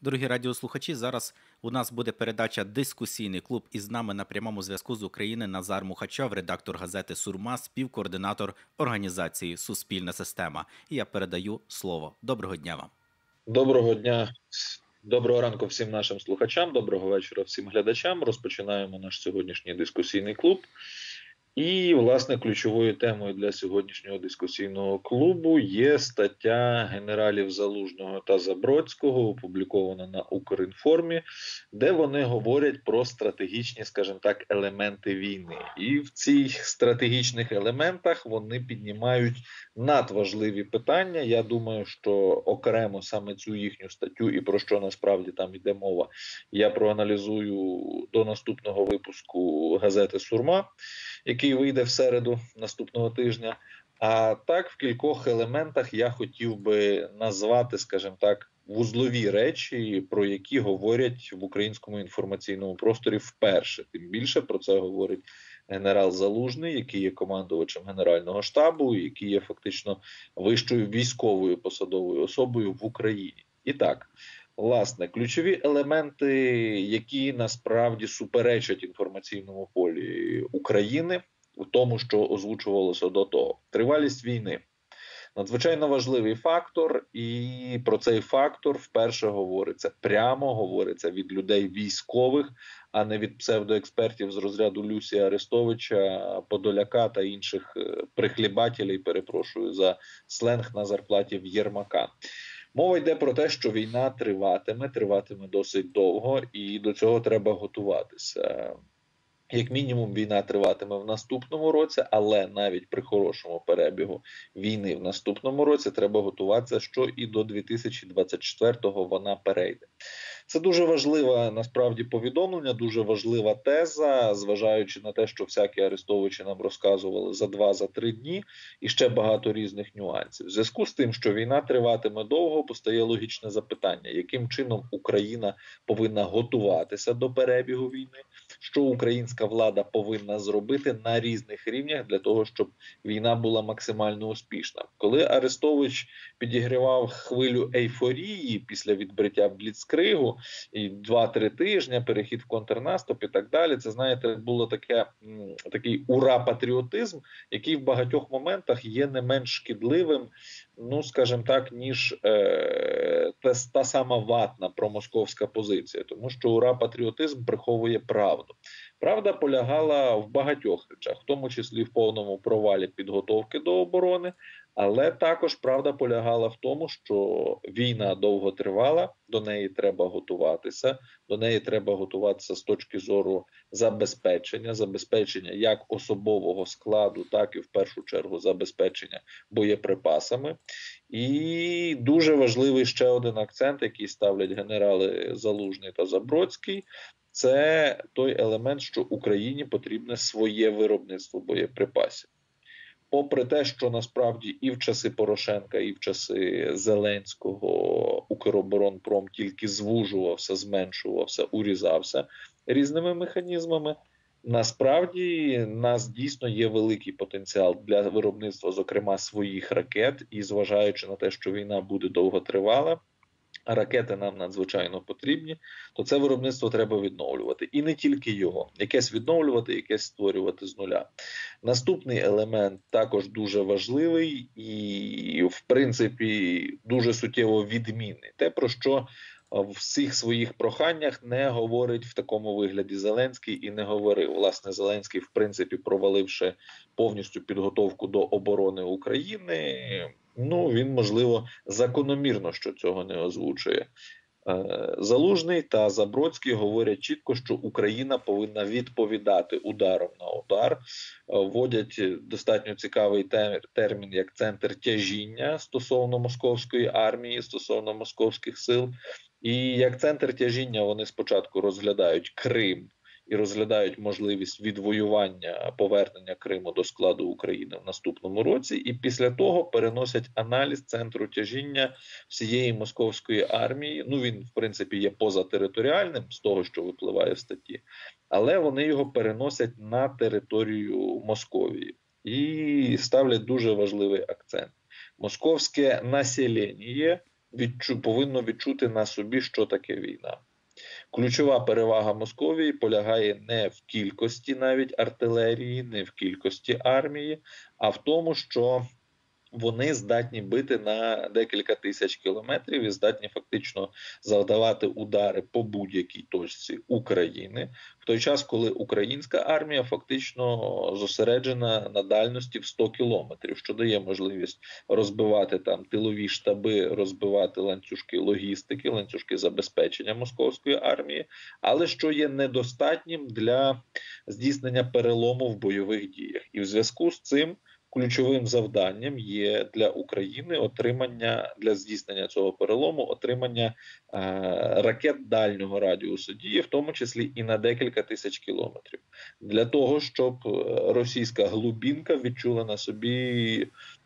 Дорогі радіослухачі, зараз у нас буде передача «Дискусійний клуб» і з нами на прямому зв'язку з України Назар Мухачов, редактор газети «Сурма», співкоординатор організації «Суспільна система». І я передаю слово. Доброго дня вам. Доброго дня, доброго ранку всім нашим слухачам, доброго вечора всім глядачам. Розпочинаємо наш сьогоднішній дискусійний клуб. І, власне, ключовою темою для сьогоднішнього дискусійного клубу є стаття генералів Залужного та Забродського, опублікована на Укрінформі, де вони говорять про стратегічні, скажімо так, елементи війни. І в цих стратегічних елементах вони піднімають надважливі питання. Я думаю, що окремо саме цю їхню статтю і про що насправді там йде мова, я проаналізую до наступного випуску газети «Сурма», який вийде в середу наступного тижня. А так, в кількох елементах я хотів би назвати, скажімо так, вузлові речі, про які говорять в українському інформаційному просторі вперше. Тим більше про це говорить генерал Залужний, який є командувачем Генерального штабу, який є фактично вищою військовою посадовою особою в Україні. І так, власне, ключові елементи, які насправді суперечать інформаційному полі України, у тому, що озвучувалося до того. Тривалість війни. Надзвичайно важливий фактор, і про цей фактор вперше говориться, прямо говориться від людей військових, а не від псевдоекспертів з розряду Люсія Арестовича, Подоляка та інших прихлібателів, перепрошую за сленг на зарплаті в Єрмака. Мова йде про те, що війна триватиме досить довго, і до цього треба готуватися. Як мінімум, війна триватиме в наступному році, але навіть при хорошому перебігу війни в наступному році треба готуватися, що і до 2024-го вона перейде. Це дуже важливе, насправді, повідомлення, дуже важлива теза, зважаючи на те, що всякі арестовичі нам розказували за 2-3 дні, і ще багато різних нюансів. В зв'язку з тим, що війна триватиме довго, постає логічне запитання, яким чином Україна повинна готуватися до перебігу війни, що українська влада повинна зробити на різних рівнях для того, щоб війна була максимально успішна. Коли Арестович підігрівав хвилю ейфорії після відбиття Бліцкригу, і 2-3 тижні, перехід в контрнаступ і так далі, це, знаєте, було такий ура-патріотизм, який в багатьох моментах є не менш шкідливим, скажімо так, ніж та сама ватна промосковська позиція, тому що ура-патріотизм приховує правду. Правда полягала в багатьох речах, в тому числі в повному провалі підготовки до оборони, але також правда полягала в тому, що війна довго тривала, до неї треба готуватися, з точки зору забезпечення як особового складу, так і в першу чергу забезпечення боєприпасами. І дуже важливий ще один акцент, який ставлять генерали Залужний та Забродський, це той елемент, що Україні потрібне своє виробництво боєприпасів. Попри те, що насправді і в часи Порошенка, і в часи Зеленського Укроборонпром тільки звужувався, зменшувався, урізався різними механізмами, насправді нас дійсно є великий потенціал для виробництва, зокрема, своїх ракет, і зважаючи на те, що війна буде довготривала, а ракети нам надзвичайно потрібні, то це виробництво треба відновлювати. І не тільки його. Якесь відновлювати, якесь створювати з нуля. Наступний елемент також дуже важливий і, в принципі, дуже суттєво відмінний. Те, про що в всіх своїх проханнях не говорить в такому вигляді Зеленський і не говорив. Власне, Зеленський, в принципі, проваливши повністю підготовку до оборони України, він, можливо, закономірно, що цього не озвучує. Залужний та Забродський говорять чітко, що Україна повинна відповідати ударом на удар. Вводять достатньо цікавий термін як центр тяжіння стосовно московської армії, стосовно московських сил. І як центр тяжіння вони спочатку розглядають Крим і розглядають можливість відвоювання, повернення Криму до складу України в наступному році, і після того переносять аналіз центру тяжіння всієї московської армії. Він, в принципі, є позатериторіальним, з того, що випливає в статті, але вони його переносять на територію Московії і ставлять дуже важливий акцент. Московське населення повинно відчути на собі, що таке війна. Ключова перевага Московії полягає не в кількості навіть артилерії, не в кількості армії, а в тому, що вони здатні бити на декілька тисяч кілометрів і здатні фактично завдавати удари по будь-якій точці України, в той час, коли українська армія фактично зосереджена на дальності в 100 кілометрів, що дає можливість розбивати там тилові штаби, розбивати ланцюжки логістики, ланцюжки забезпечення московської армії, але що є недостатнім для здійснення перелому в бойових діях. І в зв'язку з цим ключовим завданням є для України для здійснення цього перелому отримання ракет дальнього радіусу дії, в тому числі і на декілька тисяч кілометрів, для того, щоб російська глибинка відчула на собі,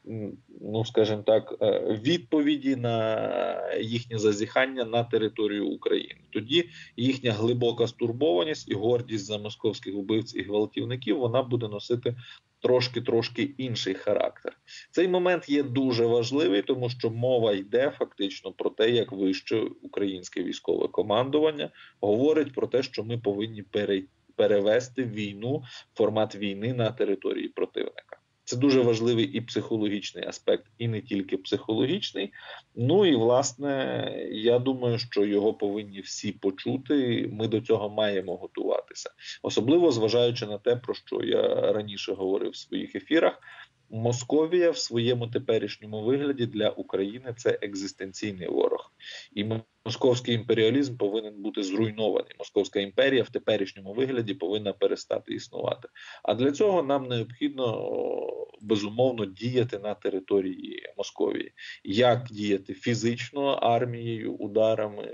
ну скажімо так, відповіді на їхнє зазіхання на територію України. Тоді їхня глибока стурбованість і гордість за московських вбивць і гвалтівників, вона буде носити трошки інший характер. Цей момент є дуже важливий, тому що мова йде фактично про те, як вище українське військове командування говорить про те, що ми повинні перевести війну, формат війни на території противника. Це дуже важливий і психологічний аспект, і не тільки психологічний. Ну і, власне, я думаю, що його повинні всі почути, ми до цього маємо готуватися. Особливо зважаючи на те, про що я раніше говорив в своїх ефірах, Московія в своєму теперішньому вигляді для України – це екзистенційний ворог. І московський імперіалізм повинен бути зруйнований. Московська імперія в теперішньому вигляді повинна перестати існувати. А для цього нам необхідно, безумовно, діяти на території Московії. Як діяти фізично, армією, ударами,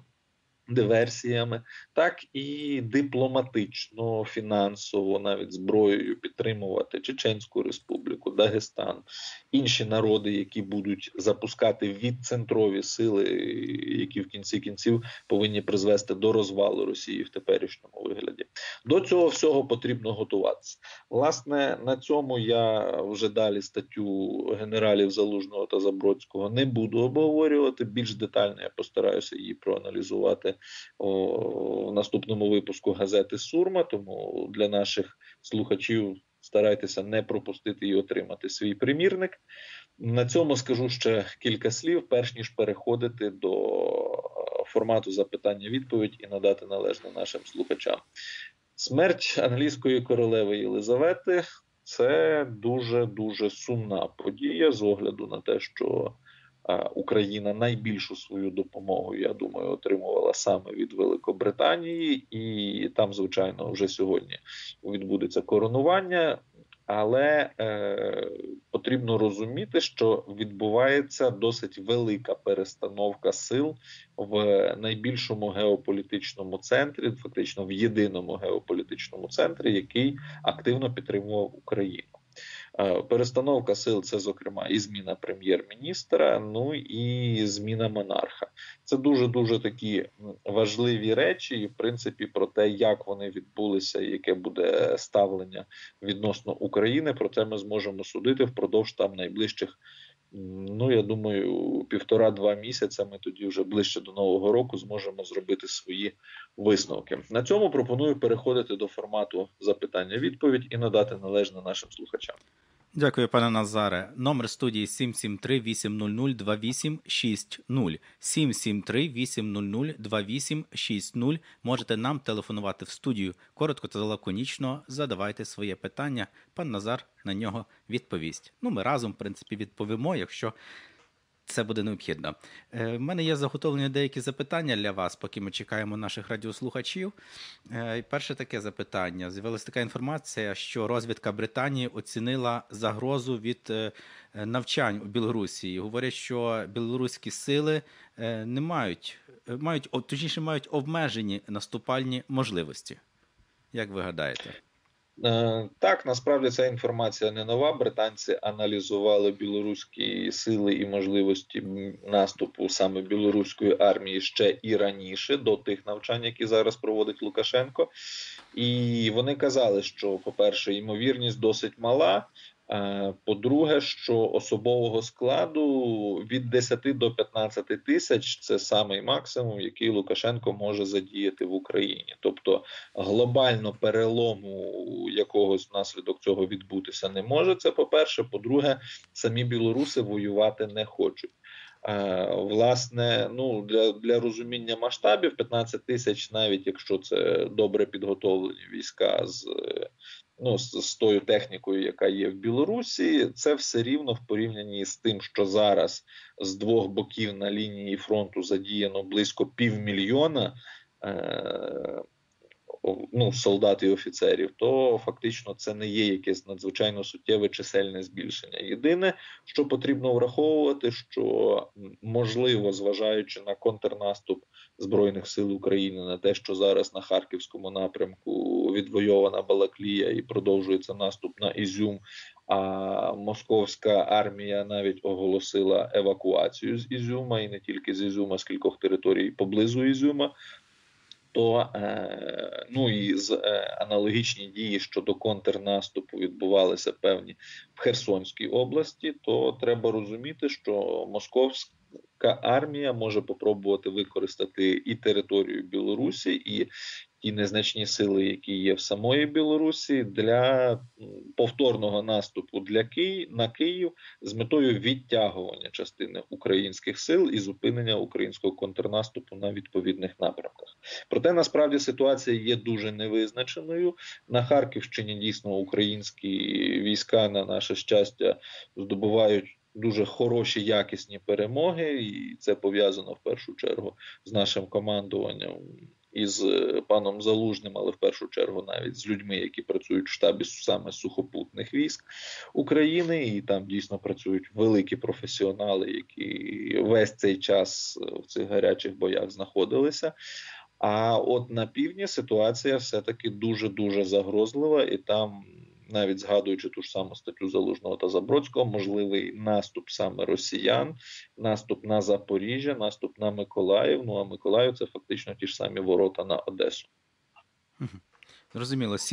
диверсіями, так і дипломатично, фінансово, навіть зброєю підтримувати Чеченську Республіку, Дагестан, інші народи, які будуть запускати відцентрові сили, які в кінці кінців повинні призвести до розвалу Росії в теперішньому вигляді. До цього всього потрібно готуватися. Власне, на цьому я вже далі статтю генералів Залужного та Забродського не буду обговорювати. Більш детально я постараюся її проаналізувати в наступному випуску газети «Сурма», тому для наших слухачів старайтеся не пропустити і отримати свій примірник. На цьому скажу ще кілька слів, перш ніж переходити до формату запитання-відповідь і надати належне нашим слухачам. Смерть англійської королеви Єлизавети – це дуже-дуже сумна подія з огляду на те, що Україна найбільшу свою допомогу, я думаю, отримувала саме від Великобританії, і там, звичайно, вже сьогодні відбудеться коронування, але потрібно розуміти, що відбувається досить велика перестановка сил в найбільшому геополітичному центрі, фактично в єдиному геополітичному центрі, який активно підтримував Україну. Перестановка сил – це, зокрема, і зміна прем'єр-міністра, ну і зміна монарха. Це дуже-дуже такі важливі речі, і, в принципі, про те, як вони відбулися, і яке буде ставлення відносно України, про це ми зможемо судити впродовж там найближчих, ну, я думаю, 1,5-2 місяця ми тоді вже ближче до Нового року зможемо зробити свої висновки. На цьому пропоную переходити до формату запитання-відповідь і надати належне нашим слухачам. Дякую, пане Назаре. Номер студії 773-800-2860. 773-800-2860. Можете нам телефонувати в студію. Коротко та лаконічно задавайте своє питання. Пан Назар на нього відповість. Ну, ми разом, в принципі, відповімо, якщо це буде необхідно. В мене є заготовлені деякі запитання для вас, поки ми чекаємо наших радіослухачів. Перше таке запитання. З'явилася така інформація, що розвідка Британії оцінила загрозу від навчань у Білорусі. Говорять, що білоруські сили мають обмежені наступальні можливості. Як ви гадаєте? Так, насправді ця інформація не нова. Британці аналізували білоруські сили і можливості наступу саме білоруської армії ще і раніше, до тих навчань, які зараз проводить Лукашенко. І вони казали, що, по-перше, ймовірність досить мала, По-друге, що особового складу від 10 до 15 тисяч – це самий максимум, який Лукашенко може задіяти в Україні. Тобто глобально перелому якогось внаслідок цього відбутися не може, це по-перше. По-друге, самі білоруси воювати не хочуть. Власне, для розуміння масштабів 15 тисяч, навіть якщо це добре підготовлені війська з тою технікою, яка є в Білорусі, це все рівно в порівнянні з тим, що зараз з двох боків на лінії фронту задіяно близько 500 000 солдат і офіцерів, то фактично це не є якесь надзвичайно суттєве чисельне збільшення. Єдине, що потрібно враховувати, що можливо, зважаючи на контрнаступ Збройних сил України, на те, що зараз на Харківському напрямку відвойована Балаклія і продовжується наступ на Ізюм, а московська армія навіть оголосила евакуацію з Ізюма, і не тільки з Ізюма, з кількох територій поблизу Ізюма, то аналогічні дії щодо контрнаступу відбувалися певні в Херсонській області, то треба розуміти, що московська армія може попробувати використати і територію Білорусі, і ті незначні сили, які є в самої Білорусі, для повторного наступу на Київ з метою відтягування частини українських сил і зупинення українського контрнаступу на відповідних напрямках. Проте, насправді, ситуація є дуже невизначеною. На Харківщині дійсно українські війська, на наше щастя, здобувають дуже хороші, якісні перемоги, і це пов'язано в першу чергу з нашим командуванням із паном Залужним, але в першу чергу навіть з людьми, які працюють в штабі саме сухопутних військ України, і там дійсно працюють великі професіонали, які весь цей час в цих гарячих боях знаходилися. А от на півдні ситуація все-таки дуже-дуже загрозлива, і там, навіть згадуючи ту ж саму статтю Залужного та Забродського, можливий наступ саме росіян, наступ на Запоріжжя, наступ на Миколаїв. А Миколаїв – це фактично ті ж самі ворота на Одесу. Зрозуміло.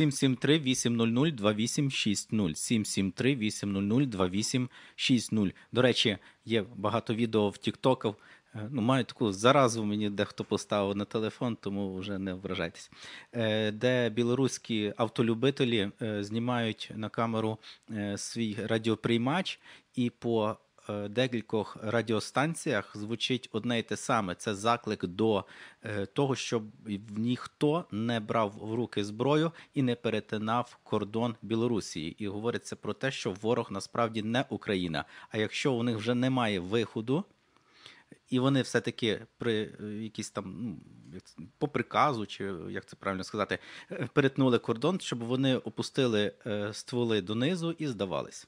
773-800-2860. 773-800-2860. До речі, є багато відео в тіктоках. Маю таку заразу, мені дехто поставив на телефон, тому вже не вражайтесь. Де білоруські автолюбителі знімають на камеру свій радіоприймач, і по декількох радіостанціях звучить одне й те саме. Це заклик до того, щоб ніхто не брав в руки зброю і не перетинав кордон Білорусі. І говориться про те, що ворог насправді не Україна. А якщо у них вже немає виходу, і вони все-таки при якісь там, по приказу, чи як це правильно сказати, перетнули кордон, щоб вони опустили стволи донизу і здавались.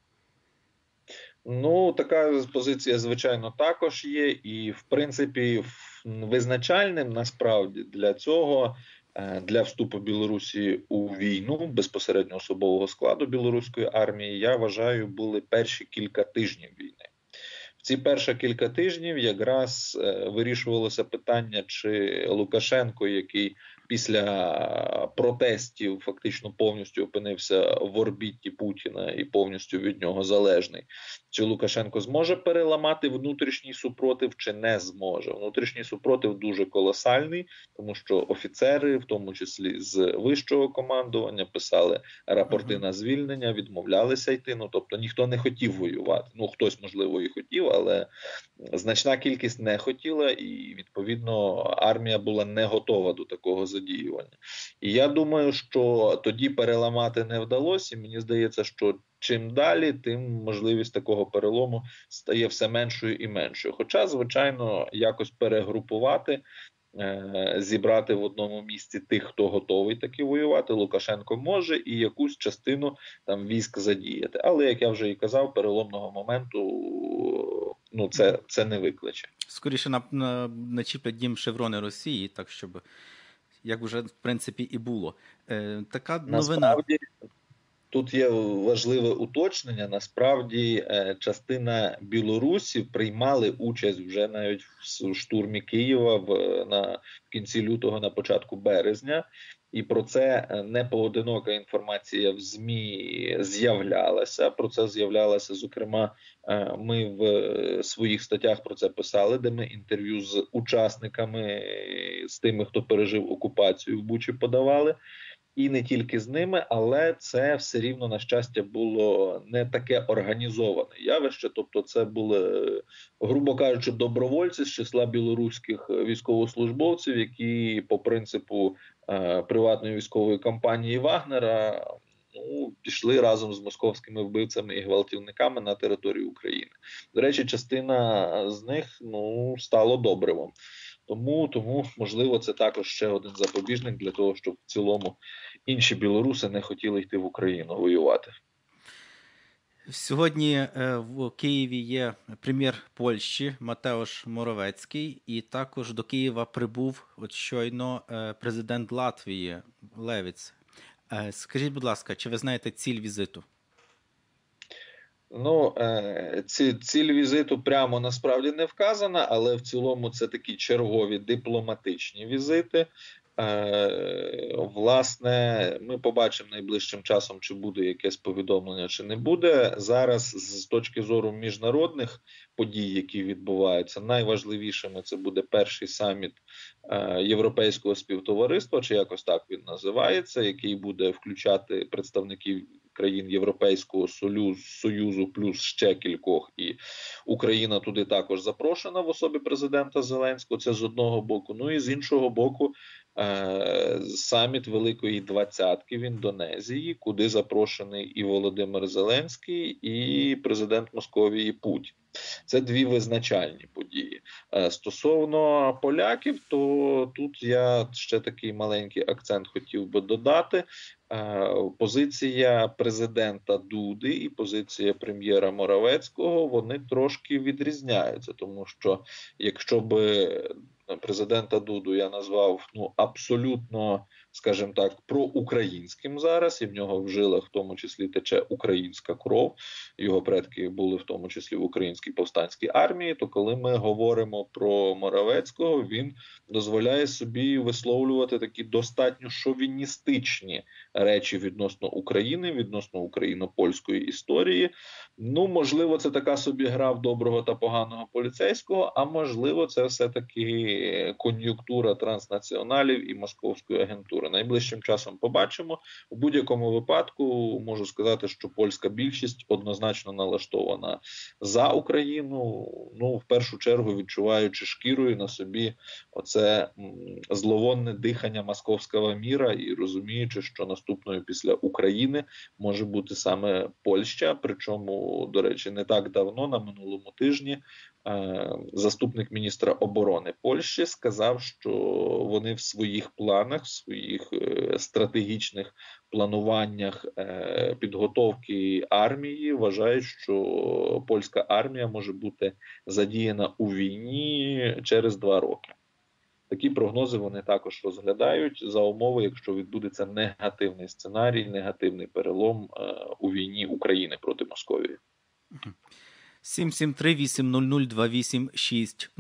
Така позиція, звичайно, також є. І, в принципі, визначальним, насправді, для цього, для вступу Білорусі у війну, безпосередньо особового складу білоруської армії, я вважаю, були перші кілька тижнів війни. В ці перші кілька тижнів якраз вирішувалося питання, чи Лукашенко, який після протестів фактично повністю опинився в орбіті Путіна і повністю від нього залежний, чи Лукашенко зможе переламати внутрішній супротив, чи не зможе. Внутрішній супротив дуже колосальний, тому що офіцери, в тому числі з вищого командування, писали рапорти на звільнення, відмовлялися йти, тобто ніхто не хотів воювати. Хтось, можливо, і хотів, але значна кількість не хотіла, і, відповідно, армія була не готова до такого задіювання. І я думаю, що тоді переламати не вдалося, і мені здається, що чим далі, тим можливість такого перелому стає все меншою і меншою. Хоча, звичайно, якось перегрупувати, зібрати в одному місці тих, хто готовий таки воювати, Лукашенко може, і якусь частину там військ задіяти. Але, як я вже і казав, переломного моменту це не викличе. Скоріше начіплять дім шеврони Росії, так щоб, як вже в принципі і було. Така новина. Тут є важливе уточнення. Насправді, частина білорусів приймали участь вже навіть в штурмі Києва в кінці лютого, на початку березня. І про це не поодинока інформація в ЗМІ з'являлася. Про це з'являлося, зокрема, ми в своїх статтях про це писали, де ми інтерв'ю з учасниками, з тими, хто пережив окупацію в Бучі, подавали. І не тільки з ними, але це все рівно, на щастя, було не таке організоване явище. Тобто це були, грубо кажучи, добровольці з числа білоруських військовослужбовців, які по принципу приватної військової компанії Вагнера пішли разом з московськими вбивцями і гвалтівниками на територію України. До речі, частина з них стало добривом. Тому, можливо, це також ще один запобіжник для того, щоб в цілому інші білоруси не хотіли йти в Україну воювати. Сьогодні в Києві є прем'єр Польщі Матеуш Моровецький, і також до Києва прибув щойно президент Латвії Левіц. Скажіть, будь ласка, чи ви знаєте ціль візиту? Ціль візиту прямо насправді не вказана, але в цілому це такі чергові дипломатичні візити. Власне, ми побачимо найближчим часом, чи буде якесь повідомлення, чи не буде. Зараз, з точки зору міжнародних подій, які відбуваються, найважливішими це буде перший саміт Європейського співтовариства, чи якось так він називається, який буде включати представників країн Європейського Союзу плюс ще кількох, і Україна туди також запрошена в особі президента Зеленського, це з одного боку. Ну і з іншого боку, саміт Великої Двадцятки в Індонезії, куди запрошений і Володимир Зеленський, і президент Московії Путін. Це дві визначальні події. Стосовно поляків, то тут я ще такий маленький акцент хотів би додати. Позиція президента Дуди і позиція прем'єра Моровецького, вони трошки відрізняються, тому що якщо би президента Дуду я назвав абсолютно, скажімо так, проукраїнським зараз, і в нього в жилах в тому числі тече українська кров, його предки були в тому числі в українській повстанській армії, то коли ми говоримо про Моровецького, він дозволяє собі висловлювати такі достатньо шовіністичні речі відносно України, відносно україно-польської історії. Можливо, це така собі гра в доброго та поганого поліцейського, а можливо, це все-таки кон'юнктура транснаціоналів і московської агентури. Найближчим часом побачимо. У будь-якому випадку можу сказати, що польська більшість однозначно налаштована за Україну, в першу чергу відчуваючи шкірою на собі оце зловонне дихання московського міра і розуміючи, що наступною після України може бути саме Польща, причому, до речі, не так давно, на минулому тижні, заступник міністра оборони Польщі сказав, що вони в своїх планах, в своїх стратегічних плануваннях підготовки армії вважають, що польська армія може бути задіяна у війні через 2 роки. Такі прогнози вони також розглядають за умови, якщо відбудеться негативний сценарій, негативний перелом у війні України проти Московії. 773-800-2860.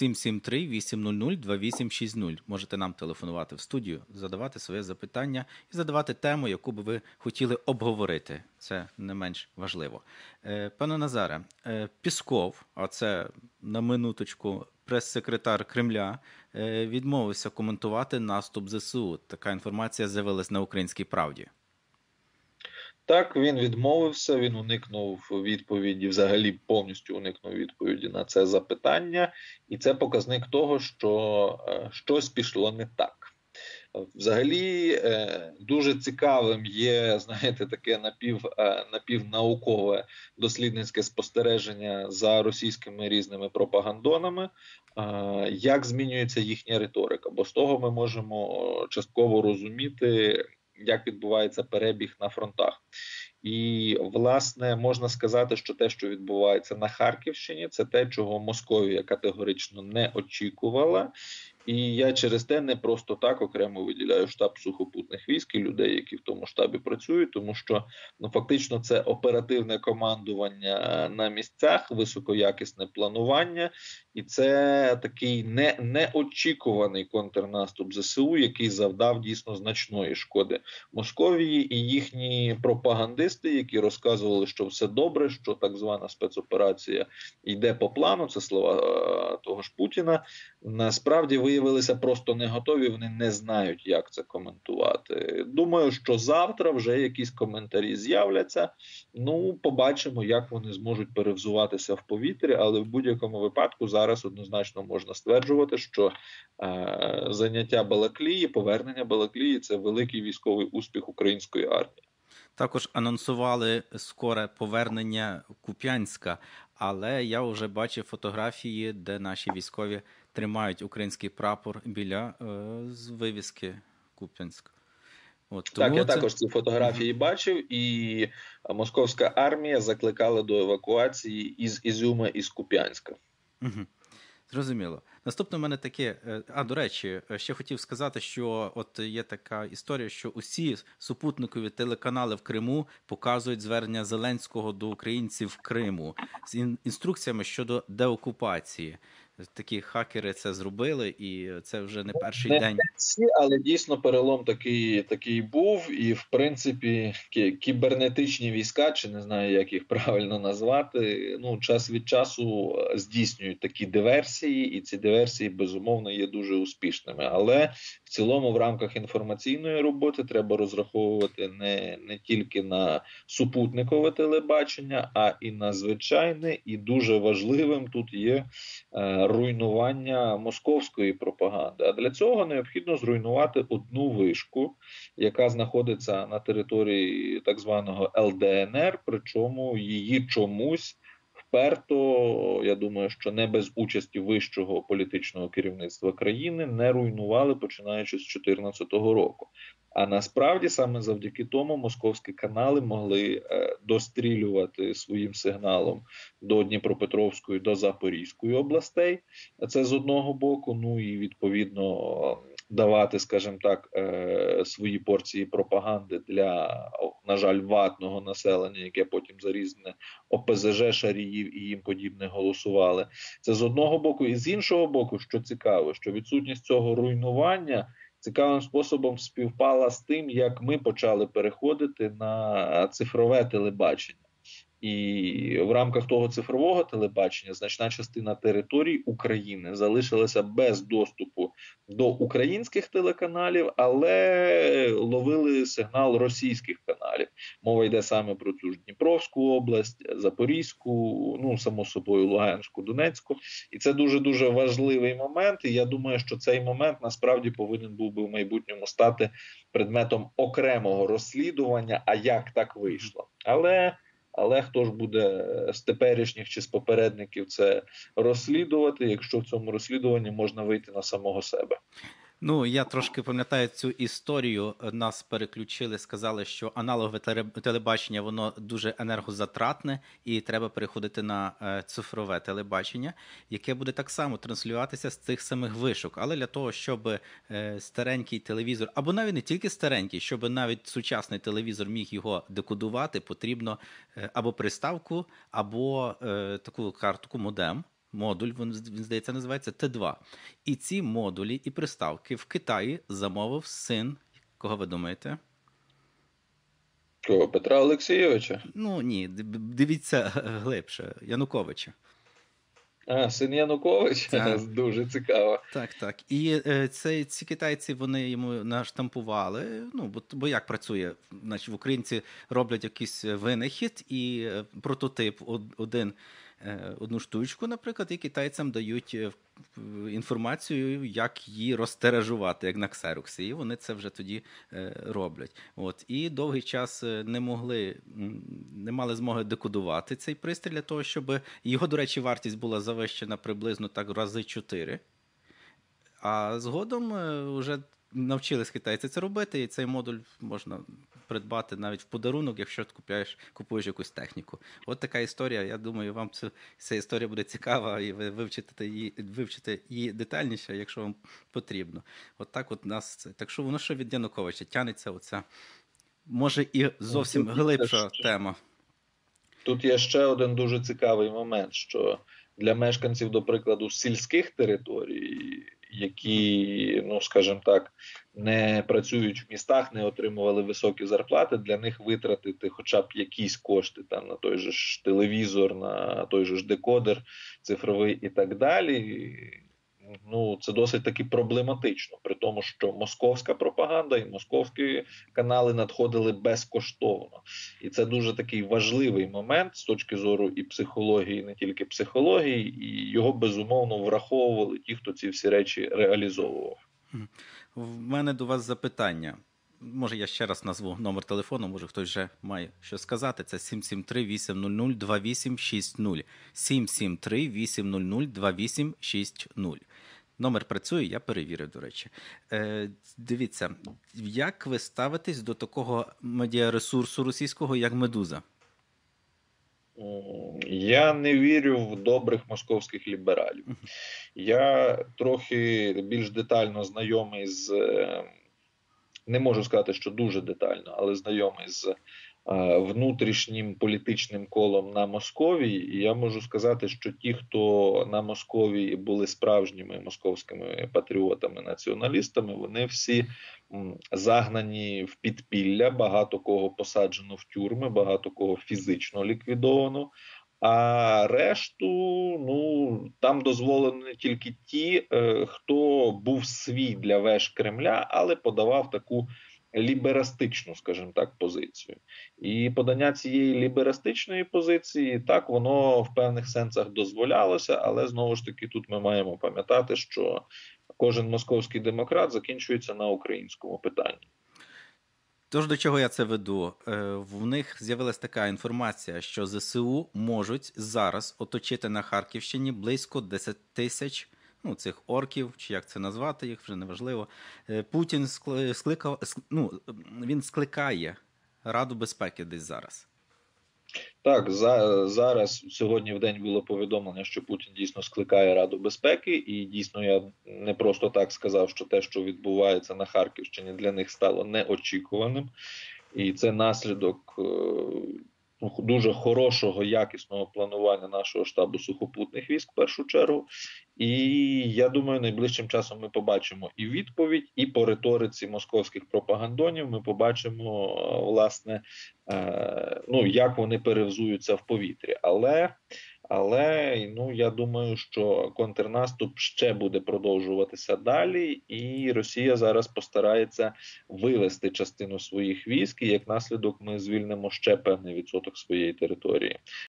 773-800-2860. Можете нам телефонувати в студію, задавати своє запитання і задавати тему, яку би ви хотіли обговорити. Це не менш важливо. Пане Назаре, Пісков, а це на минуточку прес-секретар Кремля, відмовився коментувати наступ ЗСУ. Така інформація з'явилась на «Українській правді». Так, він відмовився, він уникнув відповіді, взагалі повністю уникнув відповіді на це запитання. І це показник того, що щось пішло не так. Взагалі дуже цікавим є, знаєте, таке напівнаукове дослідницьке спостереження за російськими різними пропагандонами, як змінюється їхня риторика. Бо з того ми можемо частково розуміти, як відбувається перебіг на фронтах. І, власне, можна сказати, що те, що відбувається на Харківщині, це те, чого Московія категорично не очікувала. І я через те не просто так окремо виділяю штаб сухопутних військ і людей, які в тому штабі працюють, тому що фактично це оперативне командування на місцях, високоякісне планування, і це такий неочікуваний контрнаступ ЗСУ, який завдав дійсно значної шкоди Московії, і їхні пропагандисти, які розказували, що все добре, що так звана спецоперація йде по плану, це слова того ж Путіна, насправді виявилися просто не готові, вони не знають, як це коментувати. Думаю, що завтра вже якісь коментарі з'являться, побачимо, як вони зможуть перевзуватися в повітрі, але в будь-якому випадку зараз однозначно можна стверджувати, що заняття Балаклії, повернення Балаклії – це великий військовий успіх української армії. Також анонсували скоре повернення Куп'янська, але я вже бачив фотографії, де наші військові тримають український прапор біля вивіски Куп'янськ. Так, я також ці фотографії бачив, і московська армія закликала до евакуації із Ізюма і з Куп'янська. Зрозуміло. Наступне в мене таке, до речі, ще хотів сказати, що от є така історія, що усі супутникові телеканали в Криму показують звернення Зеленського до українців в Криму з інструкціями щодо деокупації. Такі хакери це зробили, і це вже не перший день. Не всі, але дійсно перелом такий був, і в принципі кібернетичні війська, чи не знаю, як їх правильно назвати, час від часу здійснюють такі диверсії, і ці диверсії, безумовно, є дуже успішними. Але в цілому в рамках інформаційної роботи треба розраховувати не тільки на супутникове телебачення, а і на звичайне, і дуже важливим тут є руйнування московської пропаганди. А для цього необхідно зруйнувати одну вишку, яка знаходиться на території так званого ЛДНР, причому її чомусь вперто, я думаю, що не без участі вищого політичного керівництва країни, не руйнували, починаючи з 2014 року. А насправді саме завдяки тому московські канали могли дострілювати своїм сигналом до Дніпропетровської, до Запорізької областей. Це з одного боку, і відповідно давати, скажімо так, свої порції пропаганди для, на жаль, ватного населення, яке потім за різне ОПЗЖ, шаріїв і їм подібне голосували. Це з одного боку. І з іншого боку, що цікаво, що відсутність цього руйнування цікавим способом співпала з тим, як ми почали переходити на цифрове телебачення. І в рамках того цифрового телебачення значна частина територій України залишилася без доступу до українських телеканалів, але ловили сигнал російських каналів. Мова йде саме про цю ж Дніпровську область, Запорізьку, само собою Луганську, Донецьку. І це дуже-дуже важливий момент, і я думаю, що цей момент насправді повинен був би в майбутньому стати предметом окремого розслідування, а як так вийшло. Але хто ж буде з теперішніх чи з попередників це розслідувати, якщо в цьому розслідуванні можна вийти на самого себе? Я трошки пам'ятаю цю історію. Нас переключили, сказали, що аналогове телебачення, воно дуже енергозатратне і треба переходити на цифрове телебачення, яке буде так само транслюватися з цих самих вишок. Але для того, щоб старенький телевізор, або навіть не тільки старенький, щоб навіть сучасний телевізор міг його декодувати, потрібно або приставку, або таку картку модем. Модуль, він, здається, називається Т2. І ці модулі і приставки в Китаї замовив син, кого ви думаєте? Кого? Петра Олексійовича? Ні, дивіться глибше, Януковича. Син Януковича? Дуже цікаво. Так. І ці китайці, вони йому наштампували, бо як працює? Значить, українці роблять якийсь винахід і прототип одну штучку, наприклад, і китайцям дають інформацію, як її розтиражувати, як на ксероксі, і вони це вже тоді роблять. І довгий час не мали змоги декодувати цей пристрій для того, щоб його, до речі, вартість була завищена приблизно так рази 4. А згодом вже навчились китайці це робити, і цей модуль можна придбати навіть в подарунок, якщо ти купуєш якусь техніку. От така історія. Я думаю, вам ця історія буде цікава, і ви вивчите її детальніше, якщо вам потрібно. От так от нас це. Так що воно ще від Януковича тянеться оця, може, і зовсім глибша тема. Тут є ще один дуже цікавий момент, що для мешканців, до прикладу, сільських територій, які, ну, скажімо так, не працюють в містах, не отримували високі зарплати, для них витратити хоча б якісь кошти там на той же ж телевізор, на той же ж декодер цифровий і так далі, ну, це досить таки проблематично, при тому, що московська пропаганда і московські канали надходили безкоштовно. І це дуже такий важливий момент з точки зору і психології, і не тільки психології, і його безумовно враховували ті, хто ці всі речі реалізовував. В мене до вас запитання. Може, я ще раз назву номер телефону, може хтось вже має що сказати. Це 773-800-2860. 773-800-2860. Номер працює, я перевірив, до речі. Дивіться, як ви ставитесь до такого медіаресурсу російського, як «Медуза»? Я не вірю в добрих московських лібералів. Я трохи більш детально знайомий з, не можу сказати, що дуже детально, але знайомий з внутрішнім політичним колом на Московії. І я можу сказати, що ті, хто на Московії були справжніми московськими патріотами, націоналістами, вони всі загнані в підпілля, багато кого посаджено в тюрми, багато кого фізично ліквідовано. А решту, ну, там дозволені тільки ті, хто був свій для веж Кремля, але подавав таку ліберастичну, скажімо так, позицію. І подання цієї ліберастичної позиції, так, воно в певних сенсах дозволялося, але знову ж таки тут ми маємо пам'ятати, що кожен московський демократ закінчується на українському питанні. Тож до чого я це веду? В них з'явилася така інформація, що ЗСУ можуть зараз оточити на Харківщині близько 10 тисяч цих орків, чи як це назвати їх, вже неважливо. Путін він скликає Раду безпеки десь зараз. Так, зараз, сьогодні в день було повідомлення, що Путін дійсно скликає Раду безпеки, і дійсно я не просто так сказав, що те, що відбувається на Харківщині, для них стало неочікуваним. І це наслідок дуже хорошого, якісного планування нашого штабу сухопутних військ в першу чергу. І я думаю, найближчим часом ми побачимо і відповідь, і по риториці московських пропагандонів ми побачимо, власне, як вони перевзуються в повітрі. Але я думаю, що контрнаступ ще буде продовжуватися далі, і Росія зараз постарається вивести частину своїх військ, і як наслідок ми звільнимо ще певний відсоток своєї території.